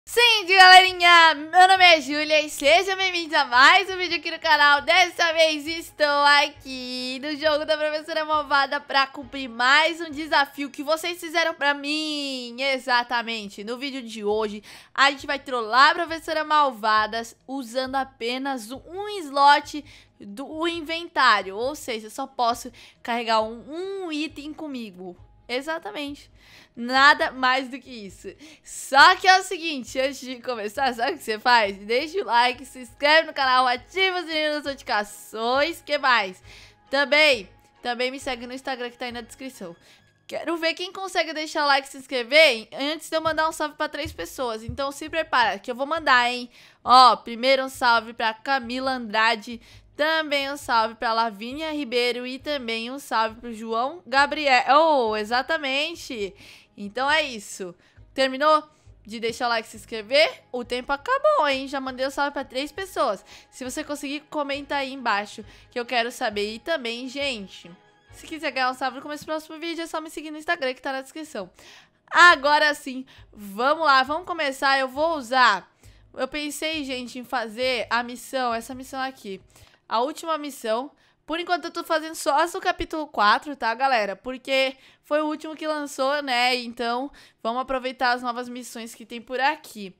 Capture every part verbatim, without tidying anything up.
Sim, galerinha, meu nome é Júlia e sejam bem-vindos a mais um vídeo aqui no canal. Dessa vez estou aqui no jogo da Professora Malvada para cumprir mais um desafio que vocês fizeram pra mim. Exatamente, no vídeo de hoje a gente vai trollar a Professora Malvada usando apenas um slot do inventário. Ou seja, eu só posso carregar um, um item comigo. Exatamente. Nada mais do que isso. Só que é o seguinte, antes de começar, sabe o que você faz? Deixa o like, se inscreve no canal, ativa o sininho das notificações. Que mais? Também, também me segue no Instagram que tá aí na descrição. Quero ver quem consegue deixar o like e se inscrever antes de eu mandar um salve pra três pessoas. Então se prepara que eu vou mandar, hein? Ó, primeiro um salve pra Camila Andrade. Também um salve para Lavínia Ribeiro e também um salve para o João Gabriel. Oh, exatamente. Então é isso. Terminou de deixar o like e se inscrever? O tempo acabou, hein? Já mandei um salve para três pessoas. Se você conseguir, comenta aí embaixo que eu quero saber. E também, gente, se quiser ganhar um salve no começo do próximo vídeo, é só me seguir no Instagram que tá na descrição. Agora sim, vamos lá, vamos começar. Eu vou usar... Eu pensei, gente, em fazer a missão, essa missão aqui. A última missão. Por enquanto eu tô fazendo só o capítulo quatro, tá, galera? Porque foi o último que lançou, né? Então, vamos aproveitar as novas missões que tem por aqui.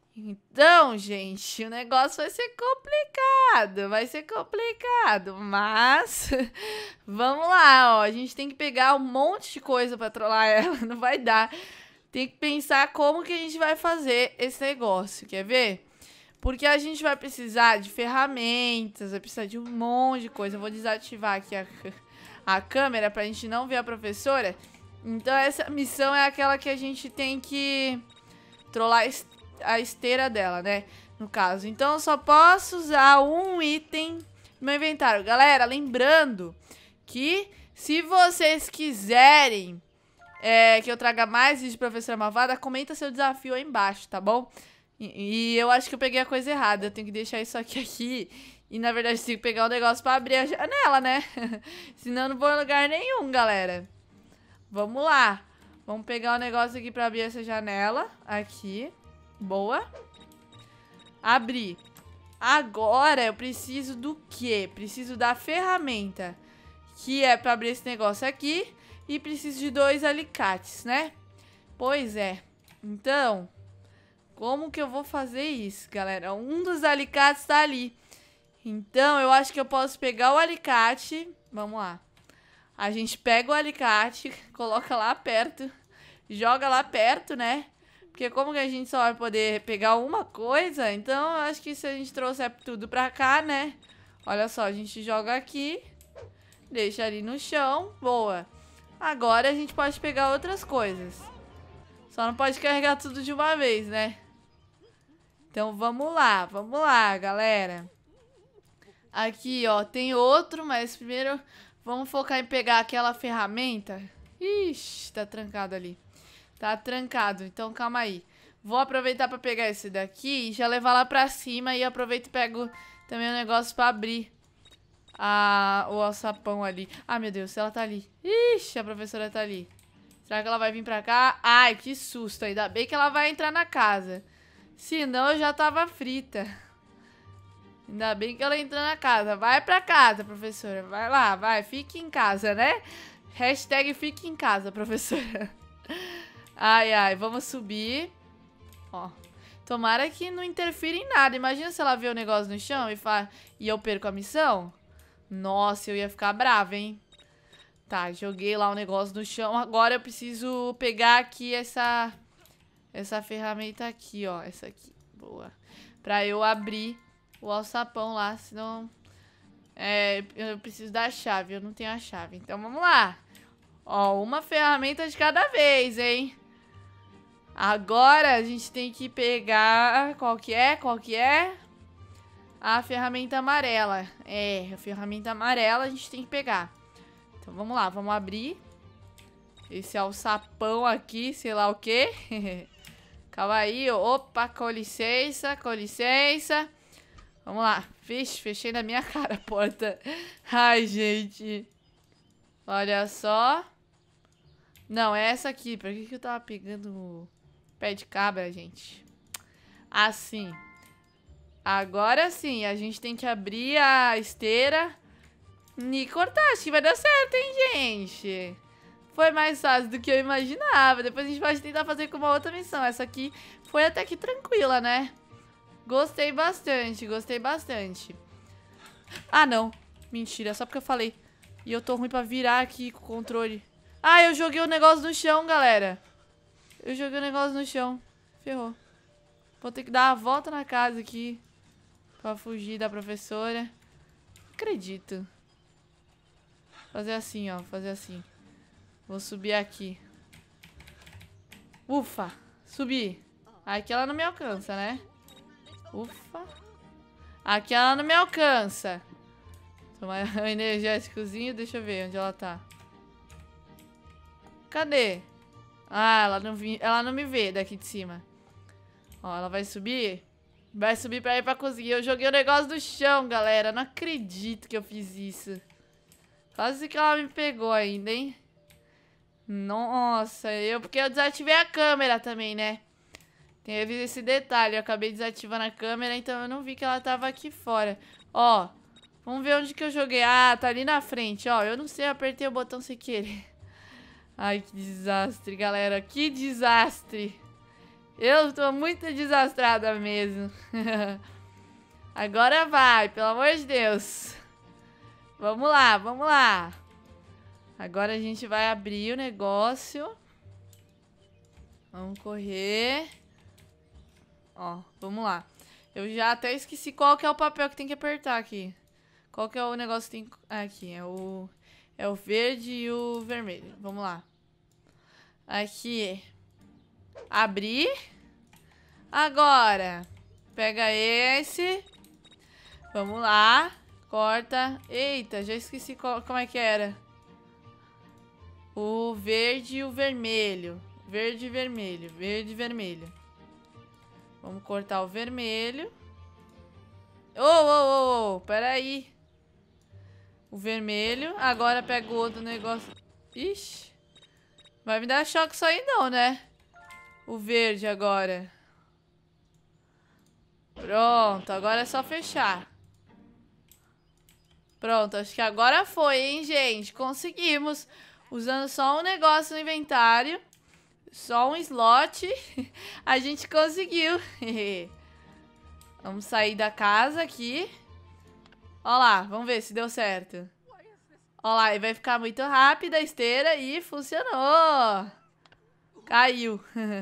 Então, gente, o negócio vai ser complicado. Vai ser complicado, mas... vamos lá, ó. A gente tem que pegar um monte de coisa pra trollar ela. Não vai dar. Tem que pensar como que a gente vai fazer esse negócio. Quer ver? Porque a gente vai precisar de ferramentas, vai precisar de um monte de coisa. Eu vou desativar aqui a, a câmera pra gente não ver a professora. Então essa missão é aquela que a gente tem que trollar a esteira dela, né? No caso. Então eu só posso usar um item no meu inventário. Galera, lembrando que se vocês quiserem é, que eu traga mais vídeos de Professora Malvada, comenta seu desafio aí embaixo, tá bom? E, e eu acho que eu peguei a coisa errada. Eu tenho que deixar isso aqui aqui. E na verdade eu tenho que pegar um negócio pra abrir a janela, né? Senão eu não vou em lugar nenhum, galera. Vamos lá. Vamos pegar o um negócio aqui pra abrir essa janela. Aqui. Boa. Abrir. Agora eu preciso do quê? Preciso da ferramenta. Que é pra abrir esse negócio aqui. E preciso de dois alicates, né? Pois é. Então... como que eu vou fazer isso, galera? Um dos alicates tá ali. Então, eu acho que eu posso pegar o alicate. Vamos lá. A gente pega o alicate, coloca lá perto. Joga lá perto, né? Porque como que a gente só vai poder pegar uma coisa? Então, eu acho que se a gente trouxer tudo pra cá, né? Olha só, a gente joga aqui. Deixa ali no chão. Boa. Agora a gente pode pegar outras coisas. Só não pode carregar tudo de uma vez, né? Então, vamos lá, vamos lá, galera. Aqui, ó, tem outro, mas primeiro vamos focar em pegar aquela ferramenta. Ixi, tá trancado ali. Tá trancado, então calma aí. Vou aproveitar pra pegar esse daqui e já levar lá pra cima. E aproveito e pego também o negócio pra abrir a, o alçapão ali. Ah, meu Deus, ela tá ali. Ixi, a professora tá ali. Será que ela vai vir pra cá? Ai, que susto, ainda bem que ela vai entrar na casa. Senão eu já tava frita. Ainda bem que ela entrou na casa. Vai pra casa, professora. Vai lá, vai. Fique em casa, né? Hashtag fique em casa, professora. Ai, ai. Vamos subir. Ó. Tomara que não interfira em nada. Imagina se ela vê o negócio no chão e, fa... e eu perco a missão. Nossa, eu ia ficar brava, hein? Tá, joguei lá o negócio no chão. Agora eu preciso pegar aqui essa... essa ferramenta aqui, ó. Essa aqui. Boa. Pra eu abrir o alçapão lá, senão... É, eu preciso da chave. Eu não tenho a chave. Então, vamos lá. Ó, uma ferramenta de cada vez, hein? Agora, a gente tem que pegar... Qual que é? Qual que é? A ferramenta amarela. É, a ferramenta amarela a gente tem que pegar. Então, vamos lá. Vamos abrir esse alçapão aqui, sei lá o quê. Calma aí, opa, com licença, com licença. Vamos lá. Vixe, fechei na minha cara a porta. Ai, gente. Olha só. Não, é essa aqui. Por que que eu tava pegando o pé de cabra, gente? Assim. Agora sim, a gente tem que abrir a esteira e cortar. Acho que vai dar certo, hein, gente? Foi mais fácil do que eu imaginava. Depois a gente pode tentar fazer com uma outra missão. Essa aqui foi até que tranquila, né? Gostei bastante, gostei bastante. Ah, não. Mentira, só porque eu falei. E eu tô ruim pra virar aqui com o controle. Ah, eu joguei o negócio no chão, galera. Eu joguei o negócio no chão. Ferrou. Vou ter que dar a volta na casa aqui pra fugir da professora. Não acredito. Fazer assim, ó. Fazer assim. Vou subir aqui. Ufa. Subi. Aqui ela não me alcança, né? Ufa. Aqui ela não me alcança. Tomar um energéticozinho. Deixa eu ver onde ela tá. Cadê? Ah, ela não, vi, ela não me vê daqui de cima. Ó, ela vai subir. Vai subir pra ir pra cozinha. Eu joguei o negócio do chão, galera. Não acredito que eu fiz isso. Quase que ela me pegou ainda, hein? Nossa, eu... Porque eu desativei a câmera também, né? Teve esse detalhe. Eu acabei desativando a câmera, então eu não vi que ela tava aqui fora. Ó, vamos ver onde que eu joguei. Ah, tá ali na frente, ó. Eu não sei, eu apertei o botão sem querer. Ai, que desastre, galera. Que desastre. Eu tô muito desastrada mesmo. Agora vai, pelo amor de Deus. Vamos lá, vamos lá. Agora a gente vai abrir o negócio. Vamos correr. Ó, vamos lá. Eu já até esqueci qual que é o papel que tem que apertar aqui. Qual que é o negócio que tem... Aqui, é o... É o verde e o vermelho. Vamos lá. Aqui. Abrir. Agora. Pega esse. Vamos lá. Corta. Eita, já esqueci qual, como é que era. O verde e o vermelho. Verde e vermelho. Verde e vermelho. Vamos cortar o vermelho. Ô, ô, ô, ô. Peraí. O vermelho. Agora pega o outro negócio. Ixi. Vai me dar choque isso aí não, né? O verde agora. Pronto, agora é só fechar. Pronto, acho que agora foi, hein, gente? Conseguimos. Usando só um negócio no inventário. Só um slot. A gente conseguiu. Vamos sair da casa aqui. Ó lá, vamos ver se deu certo. Ó lá, e vai ficar muito rápida a esteira e funcionou. Caiu.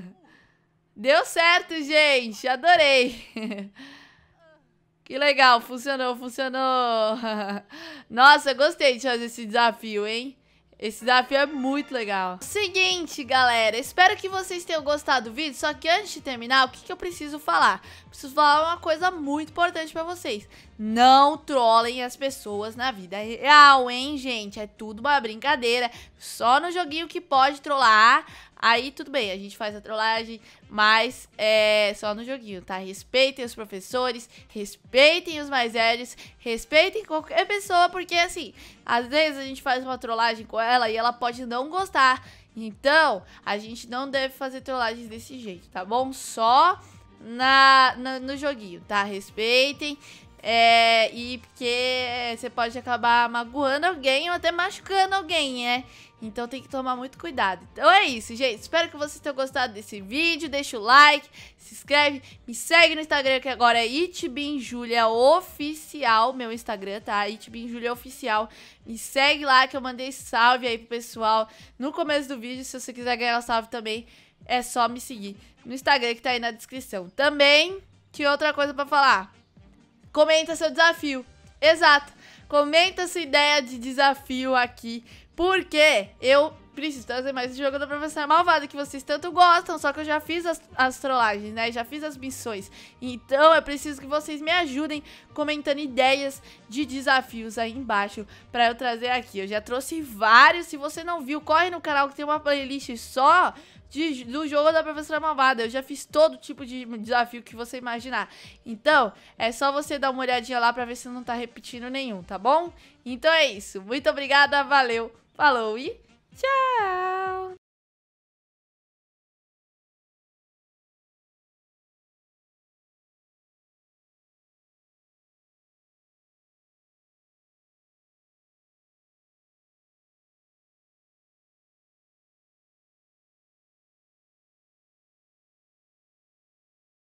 Deu certo, gente. Adorei. Que legal, funcionou, funcionou. Nossa, gostei de fazer esse desafio, hein? Esse desafio é muito legal. Seguinte, galera, espero que vocês tenham gostado do vídeo. Só que antes de terminar, o que, que eu preciso falar? Preciso falar uma coisa muito importante pra vocês. Não trolem as pessoas na vida real, hein, gente? É tudo uma brincadeira. Só no joguinho que pode trollar. Aí tudo bem, a gente faz a trollagem, mas é só no joguinho, tá? Respeitem os professores, respeitem os mais velhos, respeitem qualquer pessoa, porque assim, às vezes a gente faz uma trollagem com ela e ela pode não gostar. Então, a gente não deve fazer trollagens desse jeito, tá bom? Só na, na, no joguinho, tá? Respeitem. É, e porque você pode acabar magoando alguém ou até machucando alguém, né? Então tem que tomar muito cuidado. Então é isso, gente. Espero que vocês tenham gostado desse vídeo. Deixa o like, se inscreve, me segue no Instagram, que agora é itbinjulia oficial. Meu Instagram, tá? itbinjulia oficial. Me segue lá que eu mandei salve aí pro pessoal no começo do vídeo. Se você quiser ganhar o salve também, é só me seguir no Instagram que tá aí na descrição. Também, que outra coisa pra falar? Comenta seu desafio. Exato. Comenta sua ideia de desafio aqui. Porque eu preciso trazer mais esse jogo da Professora Malvada, que vocês tanto gostam. Só que eu já fiz as, as trollagens, né? Já fiz as missões. Então eu preciso que vocês me ajudem comentando ideias de desafios aí embaixo pra eu trazer aqui. Eu já trouxe vários. Se você não viu, corre no canal que tem uma playlist só de, do jogo da Professora Malvada. Eu já fiz todo tipo de desafio que você imaginar. Então, é só você dar uma olhadinha lá pra ver se não tá repetindo nenhum, tá bom? Então é isso. Muito obrigada, valeu, falou e tchau!